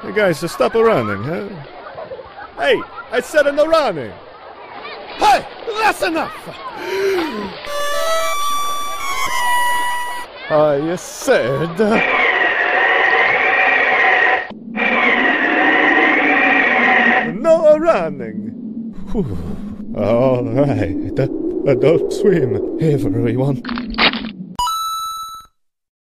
You guys just stop running, huh? Hey, I said no running! Hey, that's enough! I said... no running! All right, adult swim, everyone.